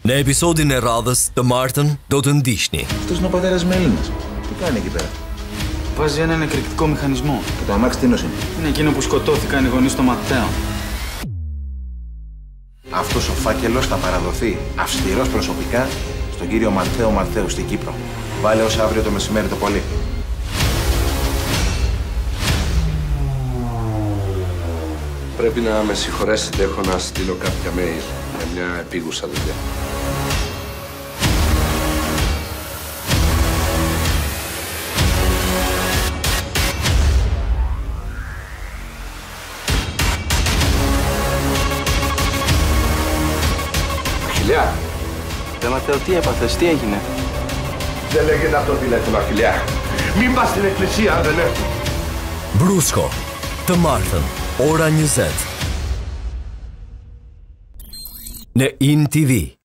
Në episodin e radhës të martën do të ndiqni. Αυτός είναι ο πατέρας Μελίνας. Τι κάνει εκεί πέρα? Βάζει έναν εκρηκτικό μηχανισμό. Και το αμάξι τίνος είναι? Είναι εκείνο που σκοτώθηκαν οι γονείς των Ματθαίων. Αυτός ο φάκελος θα παραδοθεί αυστηρός προσωπικά στον κύριο Μαθαίο Μαθαίου στην Κύπρο. Βάλε ως αύριο το μεσημέρι το πολύ. Πρέπει να με συγχωρέσετε, έχω να στείλω κάποια mail για μια επίγουσα δουλειά. Αχιλλέα! Ματθαίο, τι έπαθες, τι έγινε? Δεν λέγεται αυτό τηλέφωνο, Αχιλλέα. Μην πας στην εκκλησία αν δεν έρθει. Brusko, të martën, ora 20. Në IN TV.